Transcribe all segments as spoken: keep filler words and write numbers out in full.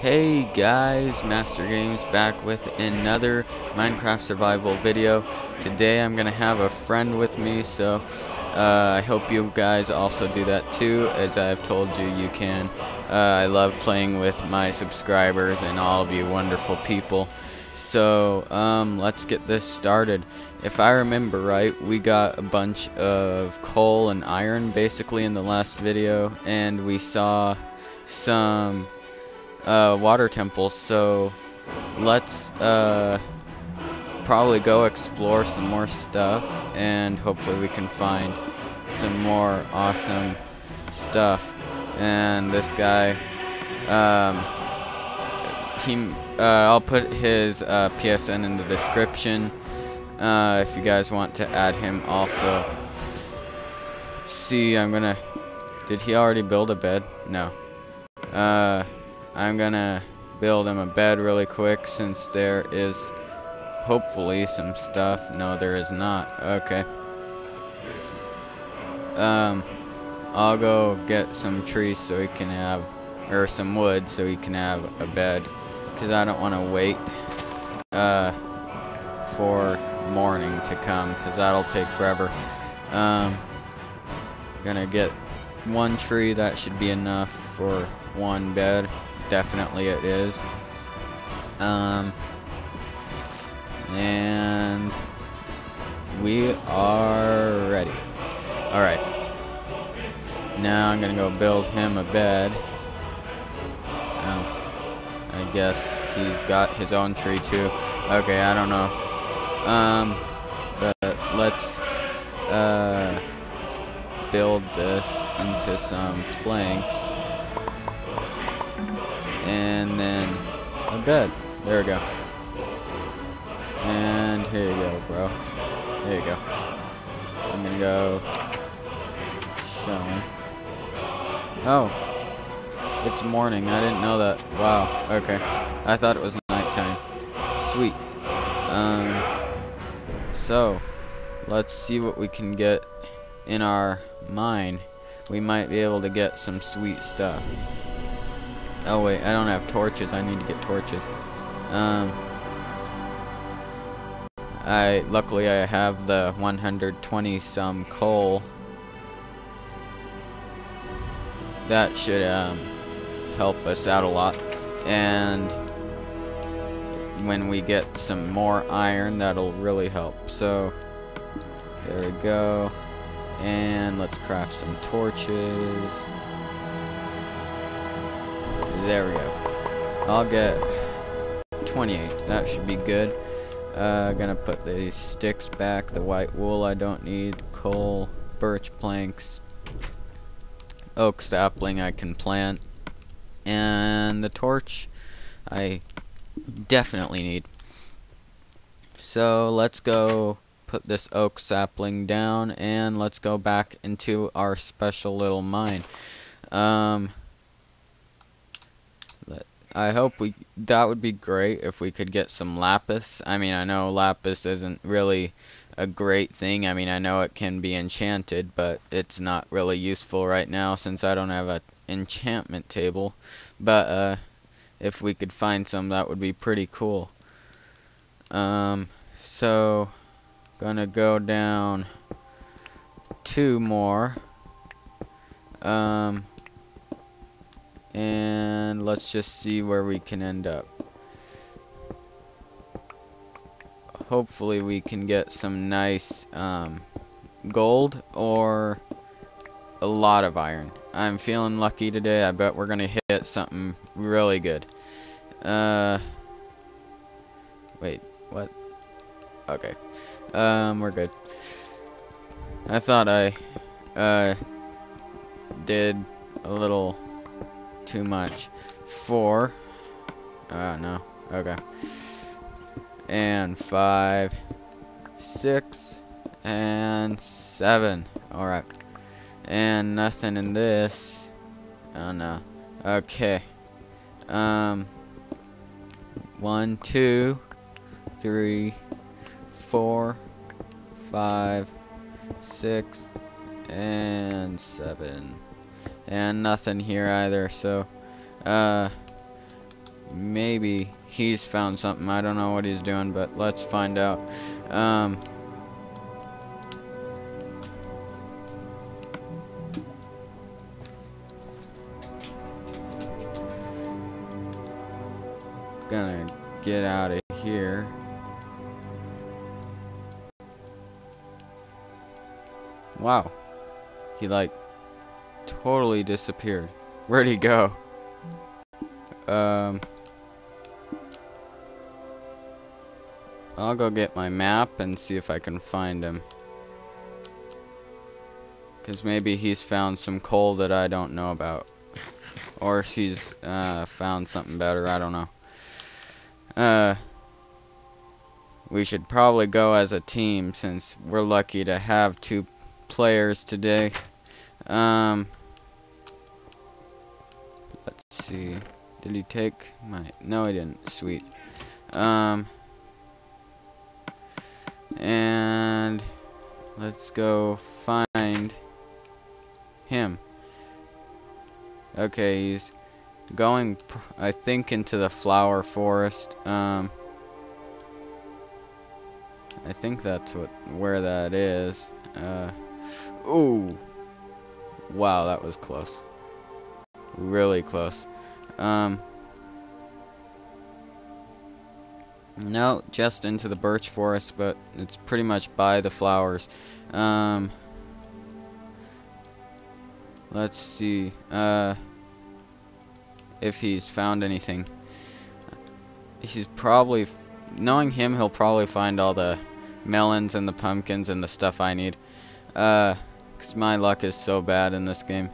Hey guys, Master Games back with another Minecraft survival video. Today I'm gonna have a friend with me, so uh, I hope you guys also do that too, as I've told you you can. Uh, I love playing with my subscribers and all of you wonderful people. So um, let's get this started. If I remember right, we got a bunch of coal and iron basically in the last video, and we saw some Uh, water temples, so let's uh, probably go explore some more stuff, and hopefully we can find some more awesome stuff. And this guy, um, he, uh, I'll put his uh, P S N in the description uh, if you guys want to add him also. See, I'm gonna, did he already build a bed? No. Uh, I'm gonna build him a bed really quick since there is hopefully some stuff. No, there is not. Okay. Um, I'll go get some trees so he can have, or some wood so he can have a bed, because I don't want to wait uh, for morning to come, because that'll take forever. Um, gonna get one tree, that should be enough for one bed. Definitely it is. Um, and we are ready. Alright. Now I'm gonna go build him a bed. Oh, I guess he's got his own tree too. Okay, I don't know. Um, but let's uh, build this into some planks. And then a bed. There we go. And here you go, bro. There you go. I'm gonna go show him. Oh, it's morning. I didn't know that. Wow. Okay. I thought it was nighttime. Sweet. Um. So, let's see what we can get in our mine. We might be able to get some sweet stuff. Oh wait, I don't have torches. I need to get torches. Um, I luckily I have the one hundred twenty some coal. That should um, help us out a lot. And when we get some more iron, that'll really help. So there we go. And let's craft some torches. There we go. I'll get twenty-eight. That should be good. Uh, gonna put these sticks back. The white wool I don't need. Coal, birch planks, oak sapling I can plant, and the torch I definitely need. So let's go put this oak sapling down, and let's go back into our special little mine. Um. I hope we, that would be great if we could get some lapis. I mean, I know lapis isn't really a great thing. I mean, I know it can be enchanted, but it's not really useful right now since I don't have an enchantment table. But uh, if we could find some, that would be pretty cool. Um, so, gonna go down two more. Um... And let's just see where we can end up. Hopefully we can get some nice um, gold or a lot of iron. I'm feeling lucky today. I bet we're gonna hit something really good. Uh, wait, what? Okay, um, we're good. I thought I uh, did a little too much. Four. Uh, no. Okay. And five, six, and seven. Alright. And nothing in this. Oh no. Okay. Um. One, two, three, four, five, six, and seven. And nothing here either, so uh maybe he's found something. I don't know what he's doing, but let's find out. Um, gonna get out of here. Wow. He like totally disappeared. Where'd he go? Um I'll go get my map and see if I can find him. Cause maybe he's found some coal that I don't know about. Or he's uh, found something better, I don't know. Uh we should probably go as a team since we're lucky to have two players today. Um let's see. Did he take my... No, he didn't. Sweet. Um and let's go find him. Okay, he's going, I think, into the flower forest. Um I think that's what where that is. Uh ooh. Wow, that was close. Really close. Um No, just into the birch forest, but it's pretty much by the flowers. Um Let's see uh if he's found anything. He's probably, knowing him, he'll probably find all the melons and the pumpkins and the stuff I need. Uh, cause my luck is so bad in this game.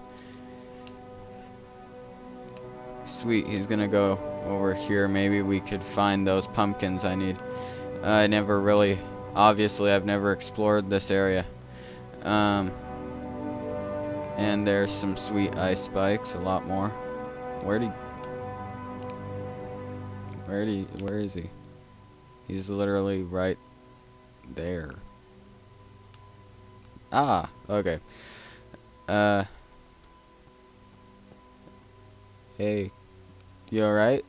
Sweet, he's gonna go over here. Maybe we could find those pumpkins I need. Uh, I never really, obviously I've never explored this area. Um, and there's some sweet ice spikes, a lot more. Where'd he, where'd he, where is he? He's literally right there. Ah, okay. Uh, hey, you alright?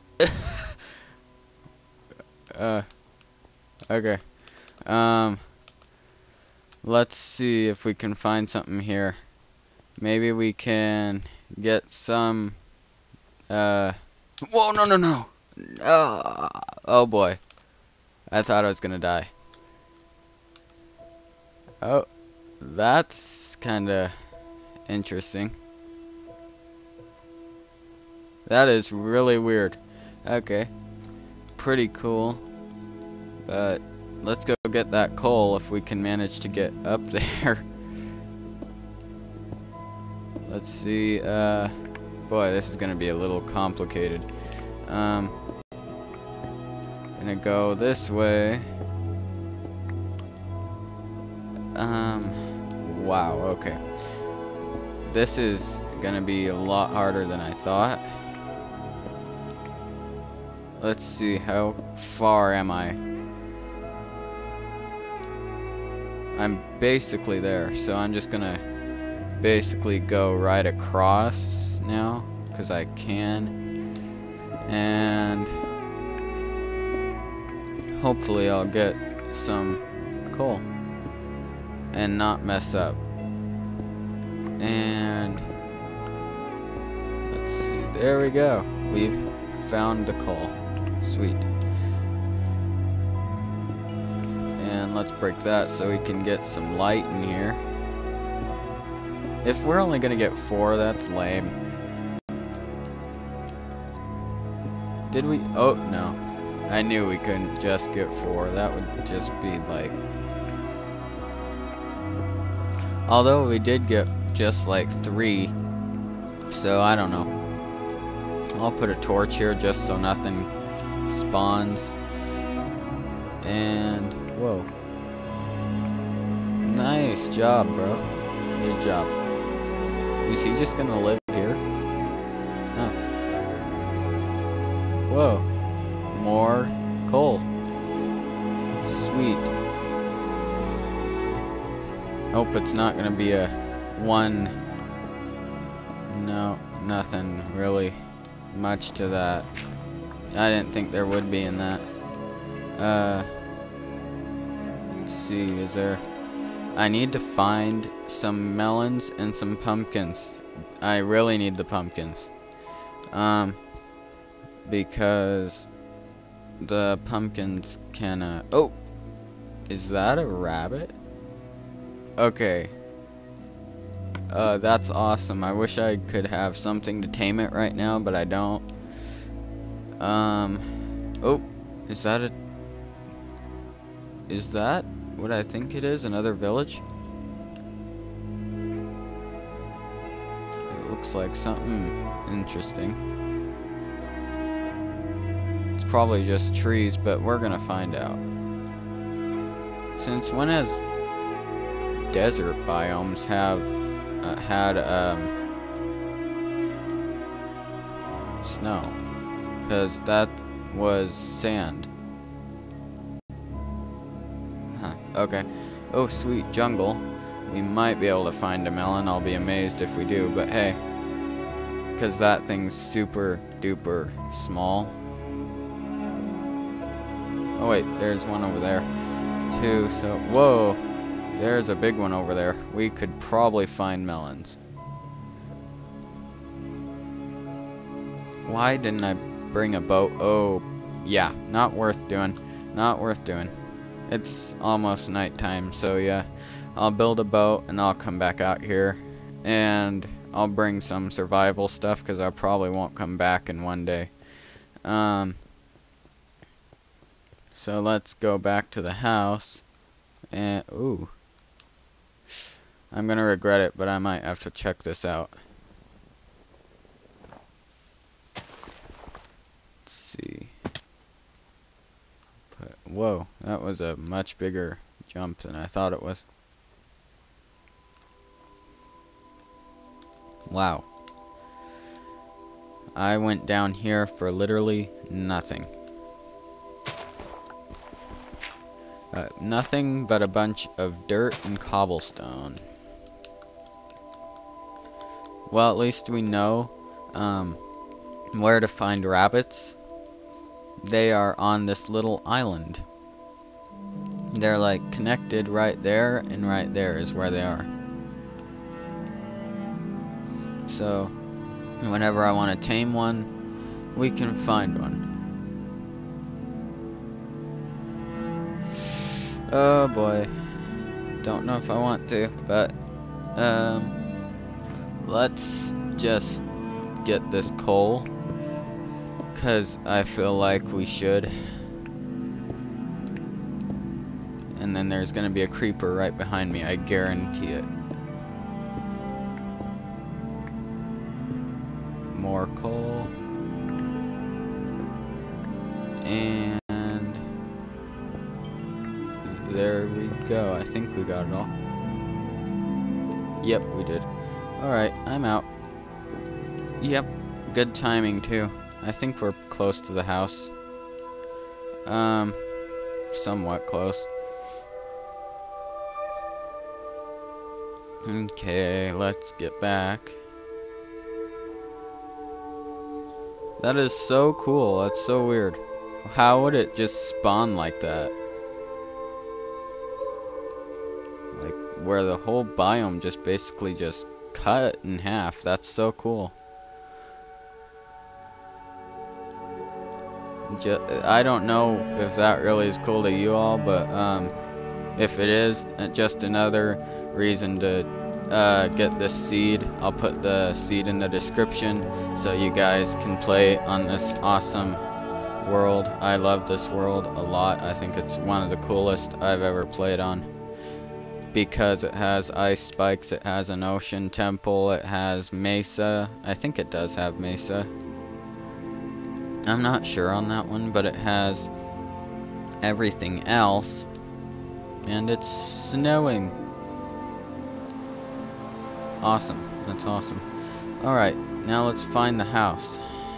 uh, okay. Um, let's see if we can find something here. Maybe we can get some, uh, whoa, no, no, no. Oh, oh boy. I thought I was gonna die. Oh, that's kinda interesting. That is really weird. Okay. Pretty cool. But let's go get that coal if we can manage to get up there. Let's see. Uh, boy, this is gonna be a little complicated. Um, gonna go this way. Um, wow, okay. This is gonna be a lot harder than I thought. Let's see, how far am I? I'm basically there, so I'm just gonna basically go right across now, because I can. And hopefully I'll get some coal and not mess up. And let's see, there we go. We've found the coal. Sweet. And let's break that so we can get some light in here. If we're only gonna get four, that's lame. Did we? Oh, no. I knew we couldn't just get four. That would just be like... Although we did get just like three. So, I don't know. I'll put a torch here just so nothing spawns. And... Whoa. Nice job, bro. Good job. Is he just gonna live here? Oh. Whoa. More coal. Sweet. Hope it's not gonna be a one. No, nothing really much to that. I didn't think there would be in that. Uh, let's see, is there... I need to find some melons and some pumpkins. I really need the pumpkins. Um, because the pumpkins can, uh... Oh! Is that a rabbit? Okay. Uh, that's awesome. I wish I could have something to tame it right now, but I don't. Um, oh, is that a... Is that what I think it is? Another village? It looks like something interesting. It's probably just trees, but we're gonna find out. Since when has desert biomes have uh, had um, snow? Because that was sand. Huh, okay. Oh, sweet jungle. We might be able to find a melon. I'll be amazed if we do, but hey. Because that thing's super duper small. Oh wait, there's one over there too, so... Whoa! There's a big one over there. We could probably find melons. Why didn't I bring a boat? Oh, yeah, not worth doing. Not worth doing. It's almost nighttime, so yeah. I'll build a boat and I'll come back out here. And I'll bring some survival stuff because I probably won't come back in one day. Um, so let's go back to the house. And, ooh. I'm gonna regret it, but I might have to check this out. Let's see. But, whoa, that was a much bigger jump than I thought it was. Wow. I went down here for literally nothing. Uh, nothing but a bunch of dirt and cobblestone. Well, at least we know um, where to find rabbits. They are on this little island. They're like connected right there, and right there is where they are. So, whenever I want to tame one, we can find one. Oh boy. Don't know if I want to, but um let's just get this coal, cause I feel like we should. And then there's gonna be a creeper right behind me, I guarantee it. More coal. And there we go. I think we got it all. Yep, we did. Alright, I'm out. Yep, good timing too. I think we're close to the house. Um, somewhat close. Okay, let's get back. That is so cool. That's so weird. How would it just spawn like that? Like, where the whole biome just basically just cut in half. That's so cool. Just, I don't know if that really is cool to you all, but um, if it is, just another reason to uh, get this seed. I'll put the seed in the description so you guys can play on this awesome world. I love this world a lot. I think it's one of the coolest I've ever played on, because it has ice spikes, it has an ocean temple, it has mesa. I think it does have mesa. I'm not sure on that one, but it has everything else. And it's snowing. Awesome. That's awesome. Alright, now let's find the house.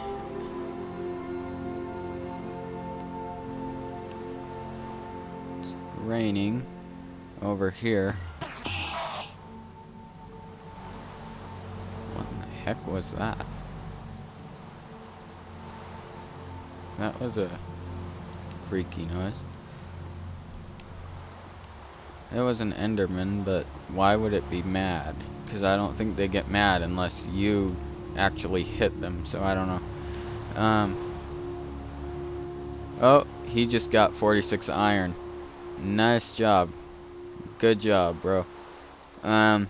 It's raining over here. What the heck was that? That was a freaky noise. It was an Enderman, but why would it be mad? Because I don't think they get mad unless you actually hit them, so I don't know. Um. Oh, he just got forty-six iron. Nice job. Good job, bro. Um.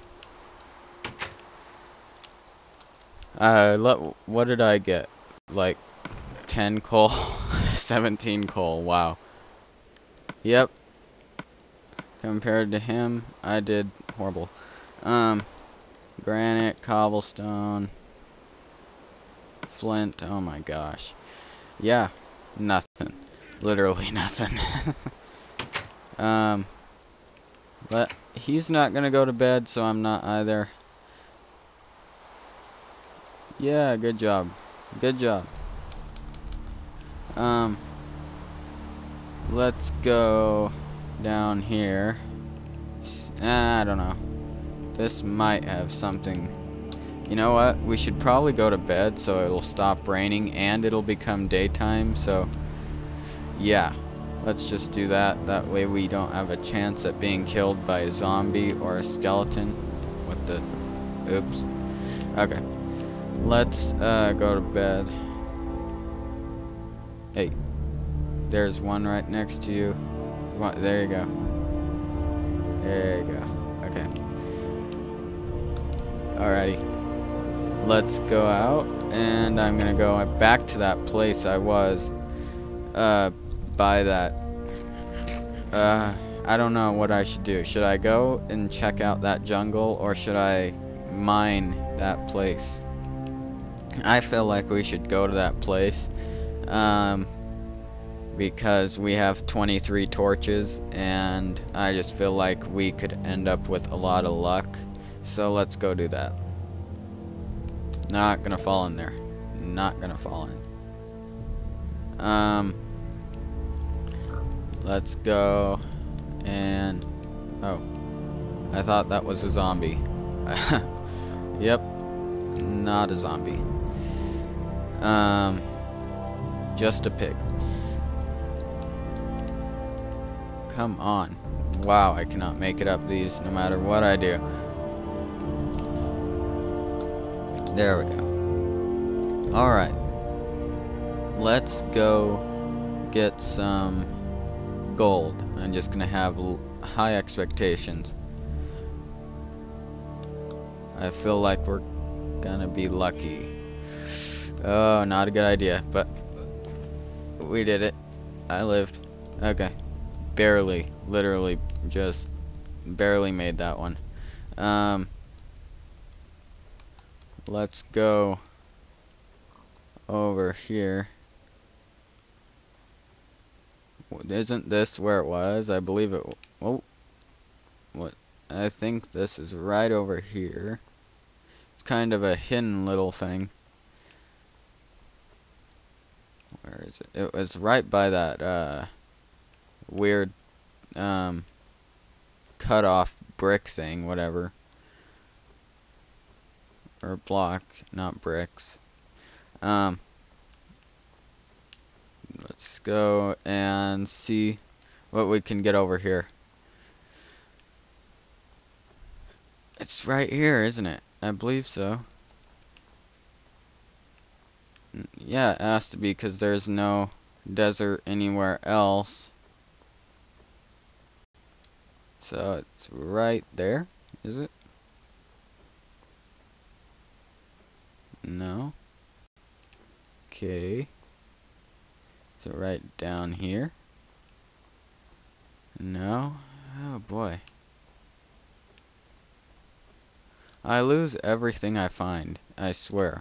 Uh, let, what did I get? Like, ten coal? seventeen coal, wow. Yep. Compared to him, I did horrible. Um, granite, cobblestone, flint, oh my gosh. Yeah, nothing. Literally nothing. um, but he's not gonna go to bed, so I'm not either. Yeah, good job. Good job. Um, let's go down here. S I don't know. This might have something. You know what? We should probably go to bed so it'll stop raining and it'll become daytime. So, yeah. Let's just do that. That way we don't have a chance at being killed by a zombie or a skeleton. What the? Oops. Okay. Let's uh, go to bed. Hey. There's one right next to you. What? There you go. There you go. Okay. Alrighty. Let's go out, and I'm gonna go back to that place I was, uh, by that, uh, I don't know what I should do. Should I go and check out that jungle, or should I mine that place? I feel like we should go to that place, um, because we have twenty-three torches, and I just feel like we could end up with a lot of luck. So let's go do that. Not gonna fall in there. Not gonna fall in. Um, let's go and... Oh. I thought that was a zombie. Yep. Not a zombie. Um, just a pig. Come on. Wow, I cannot make it up these no matter what I do. There we go. Alright. Let's go get some gold. I'm just gonna have l high expectations. I feel like we're gonna be lucky. Oh, not a good idea, but we did it. I lived. Okay. Barely, literally, just barely made that one. Um, let's go over here. Isn't this where it was? I believe it. Oh, what? I think this is right over here. It's kind of a hidden little thing. Where is it? It was right by that, uh, weird um cut off brick thing, whatever, or block, not bricks. Um let's go and see what we can get over here. It's right here, isn't it? I believe so. Yeah, it has to be, because there's no desert anywhere else. So it's right there, is it? No. Okay. So right down here. No. Oh boy. I lose everything I find, I swear.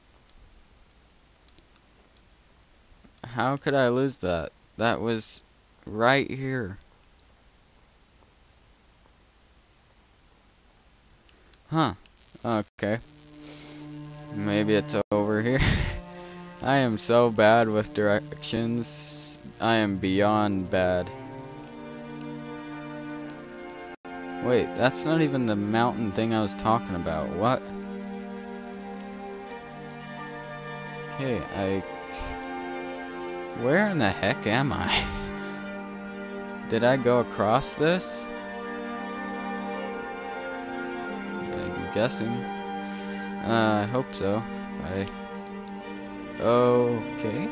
How could I lose that? That was right here. Huh. Okay. Maybe it's over here. I am so bad with directions. I am beyond bad. Wait, that's not even the mountain thing I was talking about. What? Okay, I... Where in the heck am I? Did I go across this? I'm guessing. Uh, I hope so. I. Okay.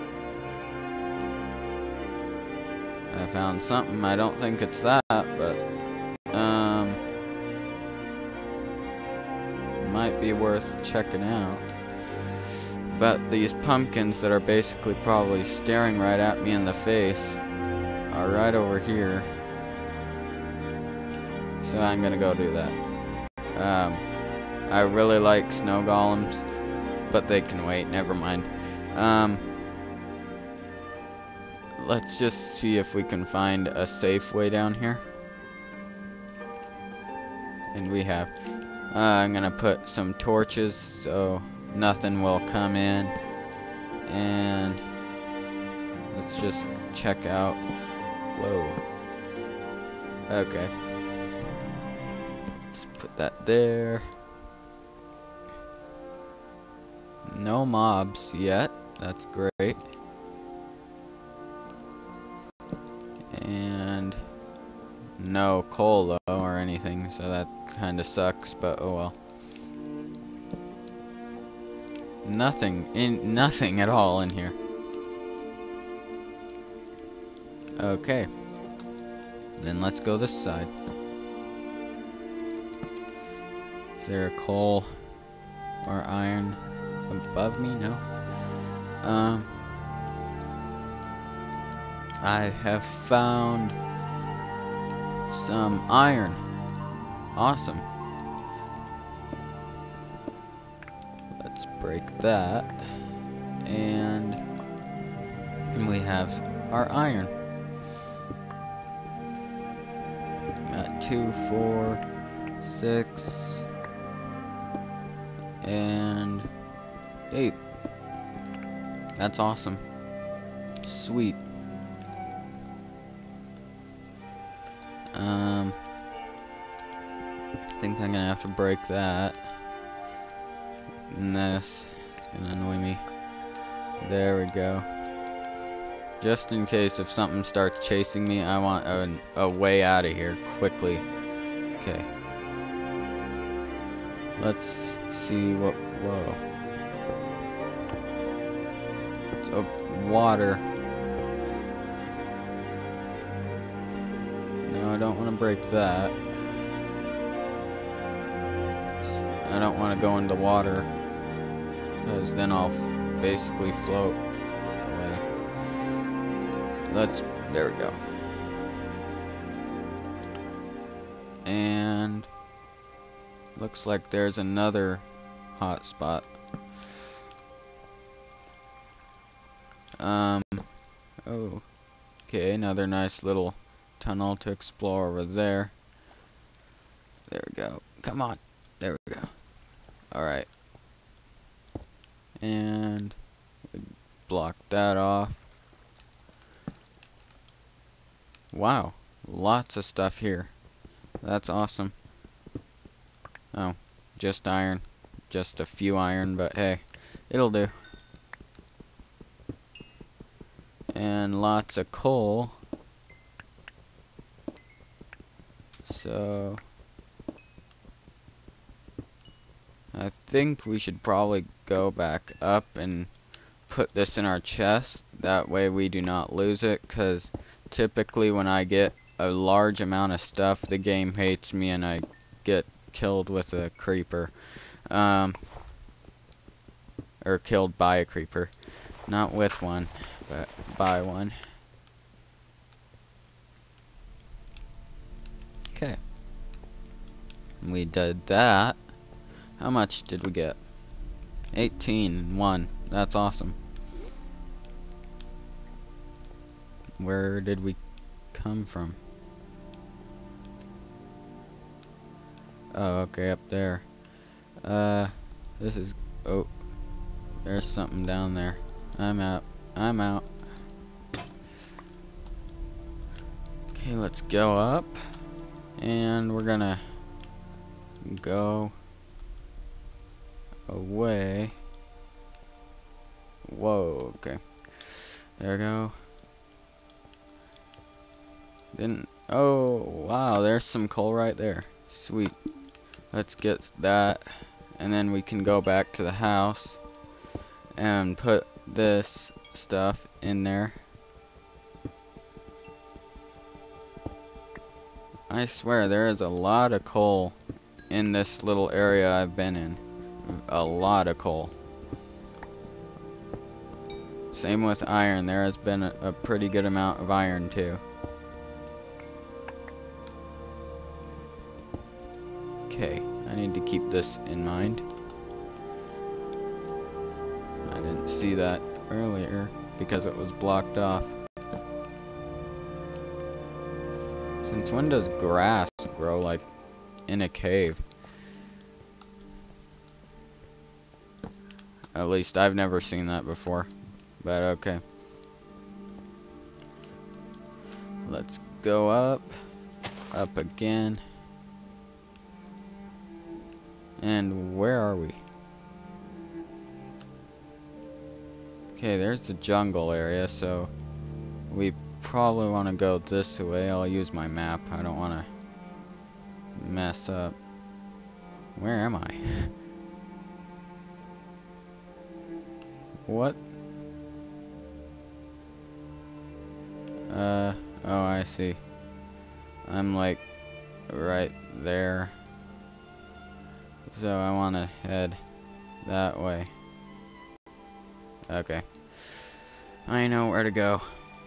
I found something. I don't think it's that, but um, might be worth checking out. But these pumpkins that are basically probably staring right at me in the face are right over here. So I'm gonna go do that. Um, I really like snow golems, but they can wait. Never mind. Um, let's just see if we can find a safe way down here. And we have. Uh, I'm gonna put some torches so nothing will come in. And let's just check out. Whoa. Okay. Let's put that there. No mobs yet. That's great. And no coal though or anything, so that kind of sucks, but oh well. Nothing in nothing at all in here. Okay. Then let's go this side. Is there a coal or iron above me? No. Um I have found some iron. Awesome. Let's break that. And we have our iron. Got two, four, six, and eight. That's awesome. Sweet. Um, I think I'm gonna have to break that. And this, it's gonna annoy me. There we go. Just in case if something starts chasing me, I want a, a way out of here quickly. Okay. Let's see what. Whoa. It's oh, water. No, I don't want to break that. I don't want to go into water, because then I'll f basically float away. Let's, there we go. And looks like there's another hot spot. Um, oh, okay, another nice little tunnel to explore over there. There we go. Come on. There we go. Alright. And we block that off. Wow. Lots of stuff here. That's awesome. Oh, just iron. Just a few iron, but hey, it'll do. And lots of coal. So I think we should probably go back up and put this in our chest. That way we do not lose it, because typically when I get a large amount of stuff, the game hates me and I get killed with a creeper. Um, or killed by a creeper. Not with one, but by one. Okay. We did that. How much did we get? eighteen and one. That's awesome. Where did we come from? Oh, okay, up there. Uh, this is... Oh, there's something down there. I'm out. I'm out. Okay, let's go up. And we're gonna go away. Whoa, okay. There we go. Didn't. Oh, wow. There's some coal right there. Sweet. Let's get that. And then we can go back to the house and put this stuff in there. I swear there is a lot of coal in this little area I've been in. A lot of coal. Same with iron. There has been a, a pretty good amount of iron too. Okay, I need to keep this in mind. I didn't see that earlier because it was blocked off. Since when does grass grow like in a cave? At least I've never seen that before. But okay. Let's go up. Up again. And where are we? Okay, there's the jungle area, so we probably want to go this way. I'll use my map. I don't want to mess up. Where am I? What? Uh, oh, I see. I'm like right there. So I want to head that way. Okay. I know where to go.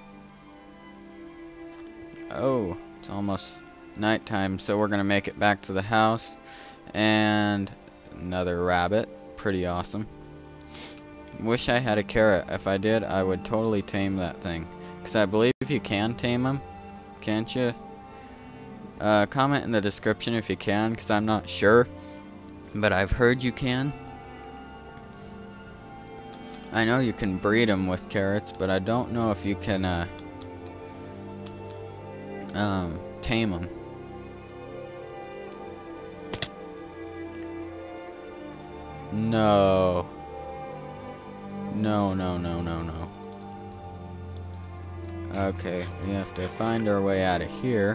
Oh, it's almost nighttime, so we're gonna make it back to the house. And another rabbit. Pretty awesome. Wish I had a carrot. If I did, I would totally tame that thing. Because I believe you can tame them. Can't you? Uh, comment in the description if you can, because I'm not sure. But I've heard you can. I know you can breed them with carrots, but I don't know if you can uh, um, tame them. No. No, no, no, no, no. Okay, we have to find our way out of here.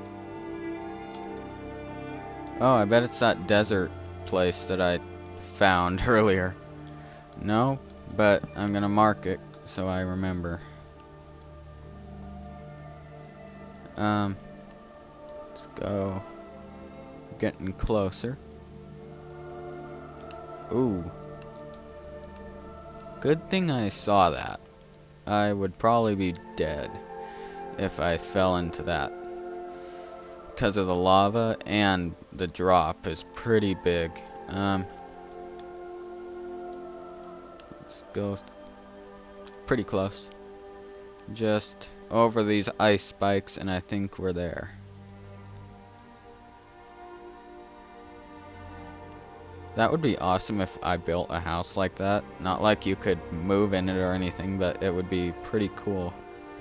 Oh, I bet it's that desert place that I found earlier. No, but I'm gonna mark it so I remember. Um, let's go. Getting closer. Ooh. Good thing I saw that. I would probably be dead if I fell into that. Because of the lava and the drop is pretty big. Um, let's go pretty close. Just over these ice spikes and I think we're there. That would be awesome if I built a house like that. Not like you could move in it or anything, but it would be pretty cool.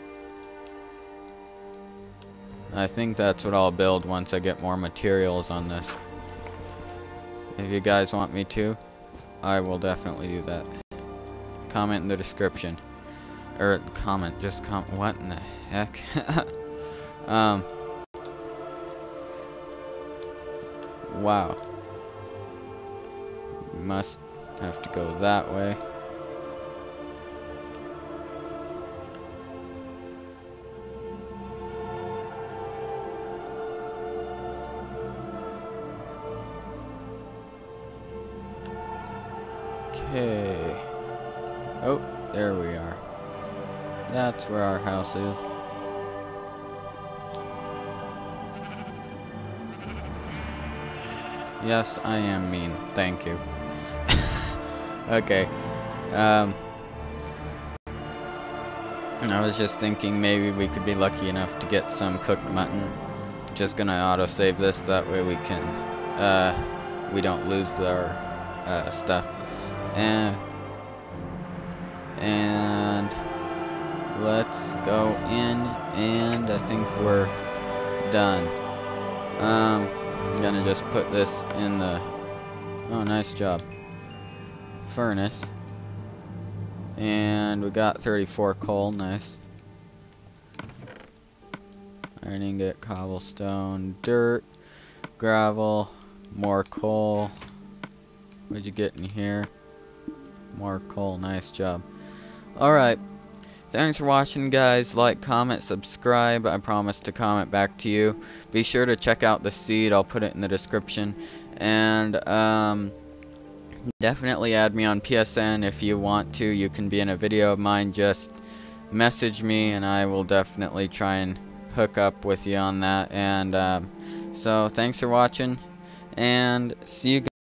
I think that's what I'll build once I get more materials on this. If you guys want me to, I will definitely do that. Comment in the description. Or comment, just comment. What in the heck? um. Wow. Must have to go that way. Okay. Oh, there we are. That's where our house is. Yes, I am mean. Thank you. Okay. Um, I was just thinking maybe we could be lucky enough to get some cooked mutton. Just gonna autosave this, that way we can, uh, we don't lose our uh, stuff. And and let's go in, and I think we're done. Um, I'm gonna just put this in the, oh, nice job, furnace, And we got thirty-four coal, nice. Iron ingot, cobblestone, dirt, gravel, more coal. What'd you get in here? More coal, nice job. Alright, thanks for watching, guys. Like, comment, subscribe. I promise to comment back to you. Be sure to check out the seed, I'll put it in the description. And, um... definitely add me on P S N if you want to. You can be in a video of mine. Just message me and I will definitely try and hook up with you on that. And um, so thanks for watching and see you guys.